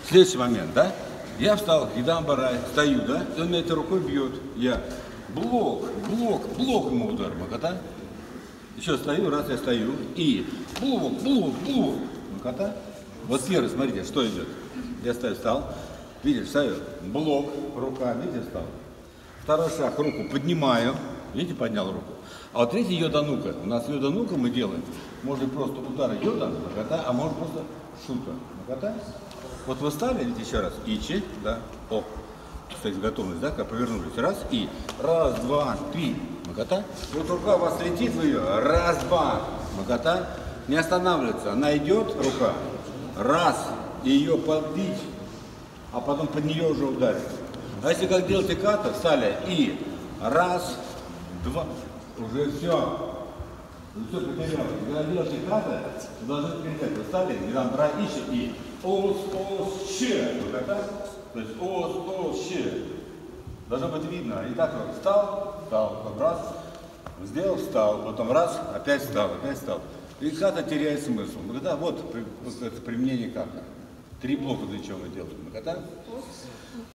Следующий момент, да? Я встал, Гидам Барай, стою, да? И он меня этой рукой бьет. Я блок ему удар, маката. Еще стою, раз я стою, и блок, маката. Вот первый, смотрите, что идет. Я стою, встал, видишь, стою, блок, рука, видите, встал. Второй шаг, руку поднимаю, видите, поднял руку. А вот третий йоданука. У нас йоданука мы делаем. Может просто удар йодан, маката, а может просто шута, маката. Вот вы стали, видите, еще раз, ичи, да, оп. Кстати, готовность, да, как повернулись, раз, и, раз, два, три, маката. Вот рука у вас летит, вы ее, раз, два, маката. Не останавливается, она идет, рука, раз, и ее подбить, а потом под нее уже ударить. А если как делаете ката, встали, и, раз, два, уже все. Все потерялось. Когда делаете ката, вы должны передать. Вы встали, Гидам Барай, ищи, и ос, ще. Вот это. То есть ос, ще. Должно быть видно. И так вот встал, потом раз, сделал, встал, потом раз, опять встал. И ката теряет смысл. Когда вот это применение ката. 3 блока для чего мы делаем.